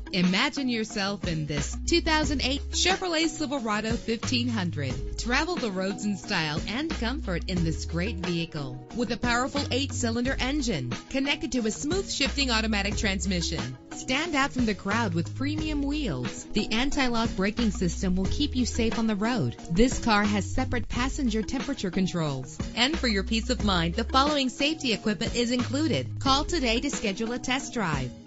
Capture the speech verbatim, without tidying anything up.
Imagine yourself in this two thousand eight Chevrolet Silverado fifteen hundred. Travel the roads in style and comfort in this great vehicle. With a powerful eight-cylinder engine connected to a smooth shifting automatic transmission. Stand out from the crowd with premium wheels. The anti-lock braking system will keep you safe on the road. This car has separate passenger temperature controls. And for your peace of mind, the following safety equipment is included. Call today to schedule a test drive.